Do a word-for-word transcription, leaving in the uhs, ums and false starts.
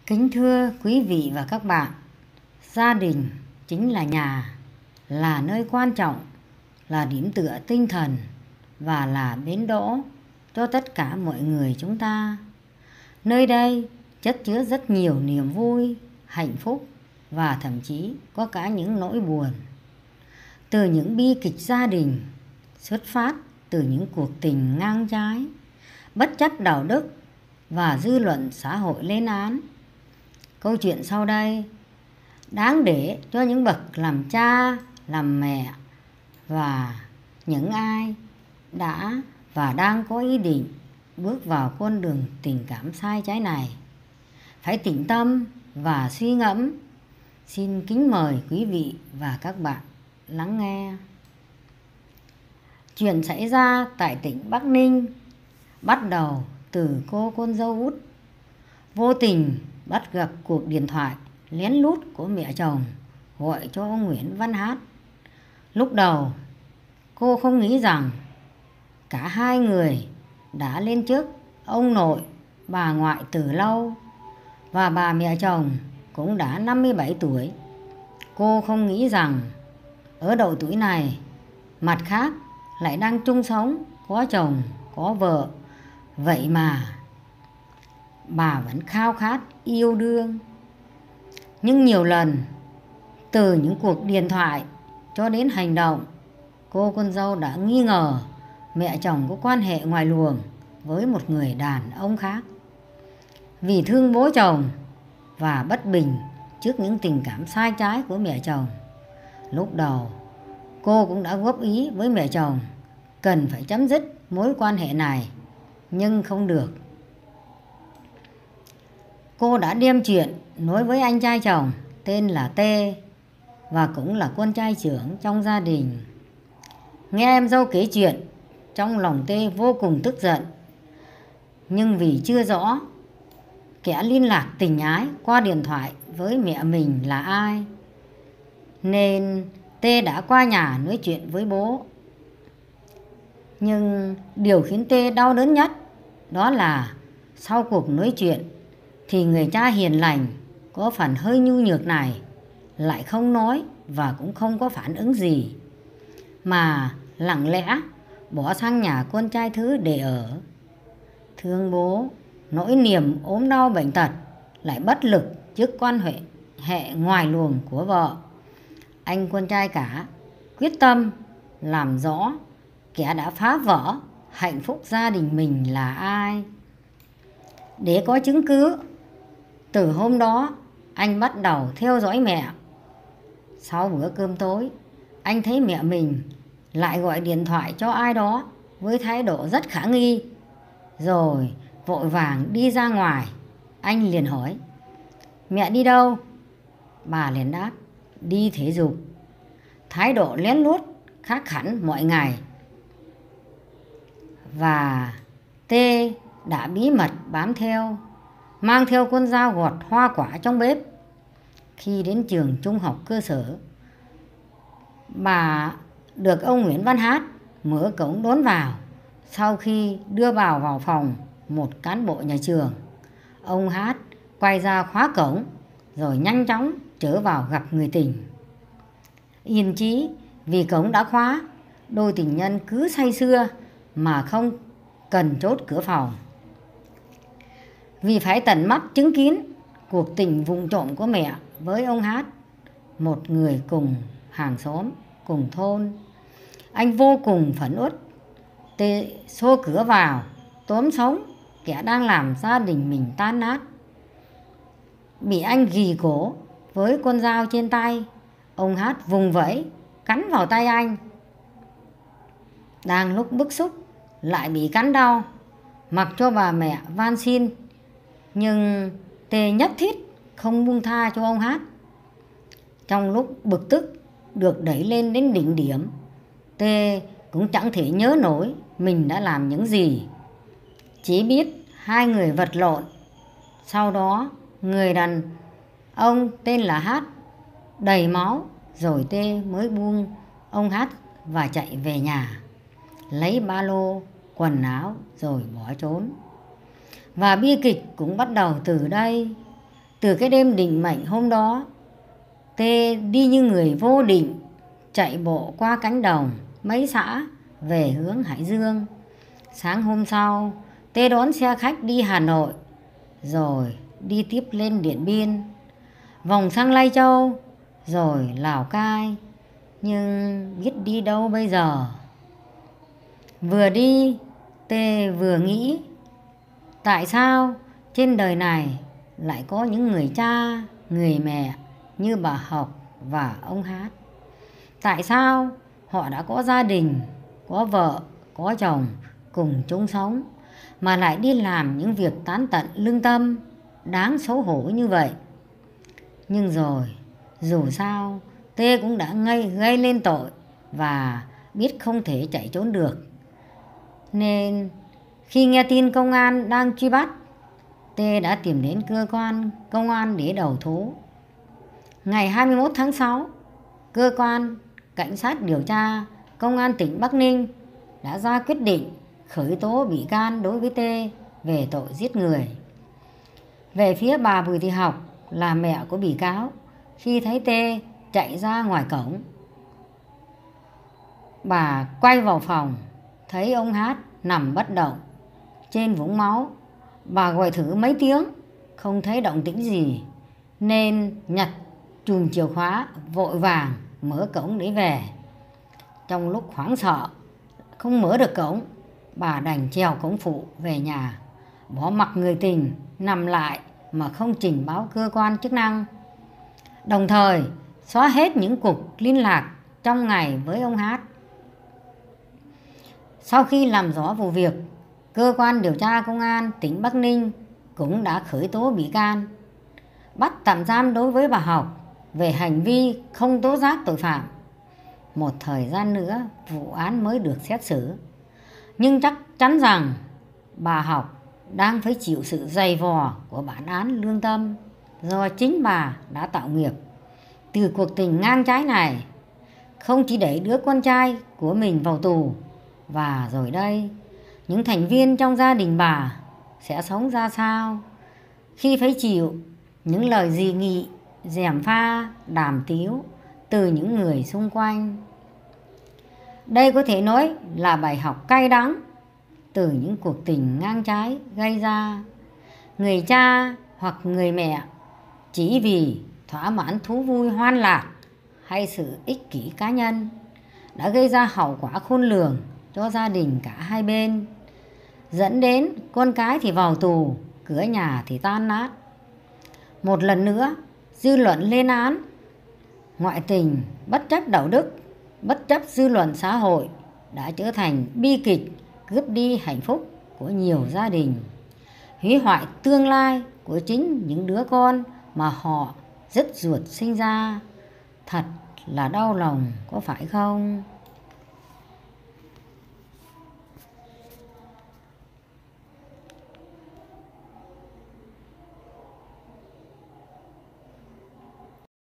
Kính thưa quý vị và các bạn, gia đình chính là nhà, là nơi quan trọng, là điểm tựa tinh thần và là bến đỗ cho tất cả mọi người chúng ta. Nơi đây chất chứa rất nhiều niềm vui, hạnh phúc và thậm chí có cả những nỗi buồn. Từ những bi kịch gia đình, xuất phát từ những cuộc tình ngang trái, bất chấp đạo đức và dư luận xã hội lên án. Câu chuyện sau đây đáng để cho những bậc làm cha, làm mẹ và những ai đã và đang có ý định bước vào con đường tình cảm sai trái này phải tĩnh tâm và suy ngẫm. Xin kính mời quý vị và các bạn lắng nghe. Chuyện xảy ra tại tỉnh Bắc Ninh bắt đầu từ cô con dâu út vô tình bắt gặp cuộc điện thoại lén lút của mẹ chồng gọi cho ông Nguyễn Văn Hát. Lúc đầu cô không nghĩ rằng cả hai người đã lên trước ông nội bà ngoại từ lâu và bà mẹ chồng cũng đã năm mươi bảy tuổi. Cô không nghĩ rằng ở độ tuổi này, mặt khác lại đang chung sống, có chồng, có vợ. Vậy mà bà vẫn khao khát yêu đương. Nhưng nhiều lần, từ những cuộc điện thoại cho đến hành động, cô con dâu đã nghi ngờ mẹ chồng có quan hệ ngoài luồng với một người đàn ông khác. Vì thương bố chồng và bất bình trước những tình cảm sai trái của mẹ chồng, lúc đầu cô cũng đã góp ý với mẹ chồng cần phải chấm dứt mối quan hệ này, nhưng không được. Cô đã đem chuyện nói với anh trai chồng tên là T và cũng là con trai trưởng trong gia đình. Nghe em dâu kể chuyện, trong lòng T vô cùng tức giận. Nhưng vì chưa rõ kẻ liên lạc tình ái qua điện thoại với mẹ mình là ai, nên T đã qua nhà nói chuyện với bố. Nhưng điều khiến T đau đớn nhất đó là sau cuộc nói chuyện thì người cha hiền lành có phần hơi nhu nhược này lại không nói và cũng không có phản ứng gì, mà lặng lẽ bỏ sang nhà con trai thứ để ở. Thương bố, nỗi niềm ốm đau bệnh tật lại bất lực trước quan hệ hệ ngoài luồng của vợ. Anh con trai cả quyết tâm làm rõ kẻ đã phá vỡ hạnh phúc gia đình mình là ai. Để có chứng cứ, từ hôm đó anh bắt đầu theo dõi mẹ. Sau bữa cơm tối, anh thấy mẹ mình lại gọi điện thoại cho ai đó với thái độ rất khả nghi, rồi vội vàng đi ra ngoài. Anh liền hỏi: "Mẹ đi đâu?" Bà liền đáp: "Đi thể dục." Thái độ lén lút khác hẳn mọi ngày. Và T đã bí mật bám theo, mang theo con dao gọt hoa quả trong bếp. Khi đến trường trung học cơ sở, bà được ông Nguyễn Văn Hát mở cổng đón vào. Sau khi đưa vào vào phòng một cán bộ nhà trường, ông Hát quay ra khóa cổng rồi nhanh chóng trở vào gặp người tình. Yên chí vì cổng đã khóa, đôi tình nhân cứ say sưa mà không cần chốt cửa phòng. Vì phải tận mắt chứng kiến cuộc tình vụng trộm của mẹ với ông Hát, một người cùng hàng xóm, cùng thôn, anh vô cùng phẫn uất. T xô cửa vào tóm sống kẻ đang làm gia đình mình tan nát. Bị anh ghì cổ với con dao trên tay, ông Hát vùng vẫy cắn vào tay anh. Đang lúc bức xúc lại bị cắn đau, mặc cho bà mẹ van xin, nhưng T nhất thiết không buông tha cho ông Hát. Trong lúc bực tức được đẩy lên đến đỉnh điểm, T cũng chẳng thể nhớ nổi mình đã làm những gì, chỉ biết hai người vật lộn. Sau đó người đàn ông tên là Hát đầy máu, rồi T mới buông ông Hát và chạy về nhà, lấy ba lô, quần áo rồi bỏ trốn. Và bi kịch cũng bắt đầu từ đây. Từ cái đêm định mệnh hôm đó, Tê đi như người vô định, chạy bộ qua cánh đồng mấy xã về hướng Hải Dương. Sáng hôm sau, Tê đón xe khách đi Hà Nội, rồi đi tiếp lên Điện Biên, vòng sang Lai Châu, rồi Lào Cai. Nhưng biết đi đâu bây giờ? Vừa đi, Tê vừa nghĩ, tại sao trên đời này lại có những người cha, người mẹ như bà Học và ông Hát? Tại sao họ đã có gia đình, có vợ, có chồng, cùng chung sống, mà lại đi làm những việc tán tận lương tâm, đáng xấu hổ như vậy? Nhưng rồi, dù sao, Tê cũng đã gây, gây lên tội và biết không thể chạy trốn được. Nên khi nghe tin công an đang truy bắt, Tê đã tìm đến cơ quan công an để đầu thú. Ngày hai mươi mốt tháng sáu, cơ quan cảnh sát điều tra công an tỉnh Bắc Ninh đã ra quyết định khởi tố bị can đối với Tê về tội giết người. Về phía bà Bùi Thị Học là mẹ của bị cáo, khi thấy Tê chạy ra ngoài cổng, bà quay vào phòng, thấy ông Hát nằm bất động trên vũng máu. Bà gọi thử mấy tiếng không thấy động tĩnh gì, nên nhặt chùm chìa khóa vội vàng mở cổng để về. Trong lúc hoảng sợ không mở được cổng, bà đành trèo cổng phụ về nhà, bỏ mặc người tình nằm lại mà không trình báo cơ quan chức năng, đồng thời xóa hết những cuộc liên lạc trong ngày với ông Hát. Sau khi làm rõ vụ việc, cơ quan điều tra công an tỉnh Bắc Ninh cũng đã khởi tố bị can, bắt tạm giam đối với bà Học về hành vi không tố giác tội phạm. Một thời gian nữa vụ án mới được xét xử. Nhưng chắc chắn rằng bà Học đang phải chịu sự dày vò của bản án lương tâm do chính bà đã tạo nghiệp. Từ cuộc tình ngang trái này, không chỉ đẩy đứa con trai của mình vào tù, và rồi đây, những thành viên trong gia đình bà sẽ sống ra sao khi phải chịu những lời dị nghị, gièm pha, đàm tiếu từ những người xung quanh. Đây có thể nói là bài học cay đắng từ những cuộc tình ngang trái gây ra. Người cha hoặc người mẹ chỉ vì thỏa mãn thú vui hoan lạc hay sự ích kỷ cá nhân đã gây ra hậu quả khôn lường cho gia đình cả hai bên, dẫn đến con cái thì vào tù, cửa nhà thì tan nát. Một lần nữa, dư luận lên án ngoại tình bất chấp đạo đức, bất chấp dư luận xã hội đã trở thành bi kịch cướp đi hạnh phúc của nhiều gia đình, hủy hoại tương lai của chính những đứa con mà họ rất ruột sinh ra. Thật là đau lòng, có phải không?